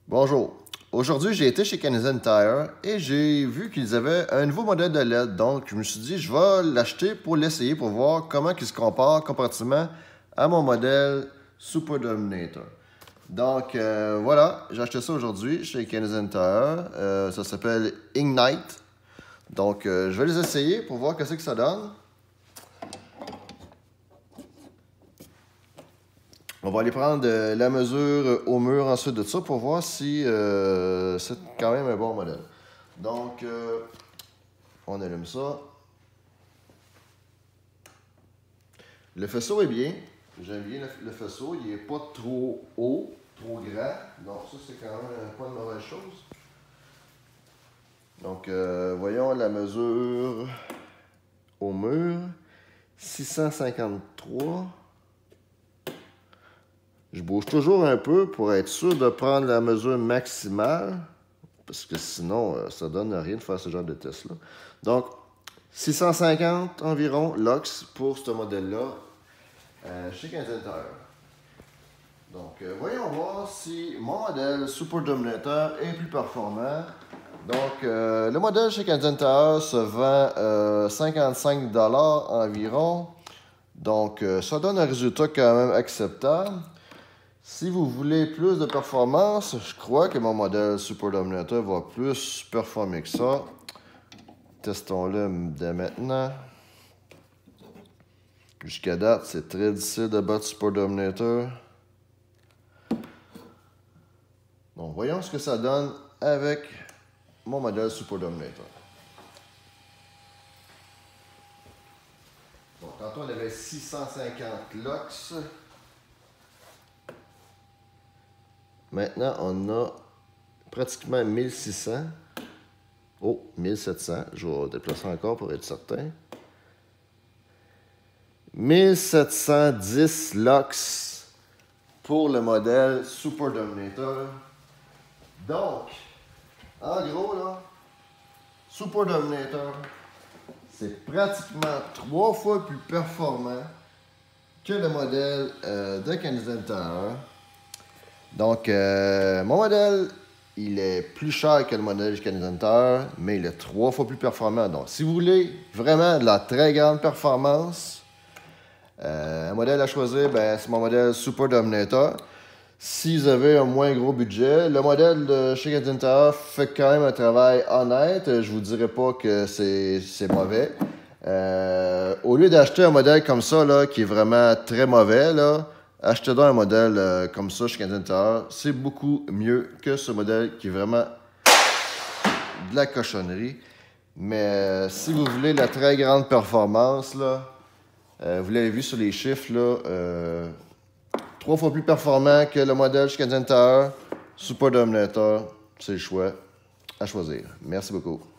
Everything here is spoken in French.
Bonjour. Aujourd'hui, j'ai été chez Canadian Tire et j'ai vu qu'ils avaient un nouveau modèle de LED. Donc, je me suis dit, je vais l'acheter pour l'essayer, pour voir comment il se compare comparativement à mon modèle Super Dominator. Donc, voilà, j'ai acheté ça aujourd'hui chez Canadian Tire. Ça s'appelle Ignite. Donc, je vais les essayer pour voir qu'est-ce que ça donne. On va aller prendre la mesure au mur ensuite de ça pour voir si c'est quand même un bon modèle. Donc, on allume ça. Le faisceau est bien. J'aime bien le faisceau. Il n'est pas trop haut, trop grand. Donc, ça, c'est quand même pas une mauvaise chose. Donc, voyons la mesure au mur. 653. Je bouge toujours un peu pour être sûr de prendre la mesure maximale, parce que sinon, ça donne rien de faire ce genre de test-là. Donc, 650 environ LOX pour ce modèle-là chez Canadian Tire. Donc, voyons voir si mon modèle Super Dominator est plus performant. Donc, le modèle chez Canadian Tire se vend 55 $ environ. Donc, ça donne un résultat quand même acceptable. Si vous voulez plus de performance, je crois que mon modèle Super Dominator va plus performer que ça. Testons-le dès maintenant. Jusqu'à date, c'est très difficile de battre Super Dominator. Donc, voyons ce que ça donne avec mon modèle Super Dominator. Donc, tantôt, on avait 650 LOX. Maintenant, on a pratiquement 1600. Oh, 1700. Je vais déplacer encore pour être certain. 1710 LOX pour le modèle Super Dominator. Donc, en gros, là, Super Dominator, c'est pratiquement 3 fois plus performant que le modèle de Canadian Tire. Donc, mon modèle, il est plus cher que le modèle du Canadian Tire, mais il est 3 fois plus performant. Donc, si vous voulez vraiment de la très grande performance, un modèle à choisir, c'est mon modèle Super Dominator. Si vous avez un moins gros budget, le modèle de chez Canadian Tire fait quand même un travail honnête. Je ne vous dirais pas que c'est mauvais. Au lieu d'acheter un modèle comme ça, là, qui est vraiment très mauvais, là, achetez-donc un modèle comme ça chez Canadian Tire. C'est beaucoup mieux que ce modèle qui est vraiment de la cochonnerie. Mais si vous voulez la très grande performance, là, vous l'avez vu sur les chiffres, là, 3 fois plus performant que le modèle chez Canadian Tire. Super Dominator, c'est le choix à choisir. Merci beaucoup.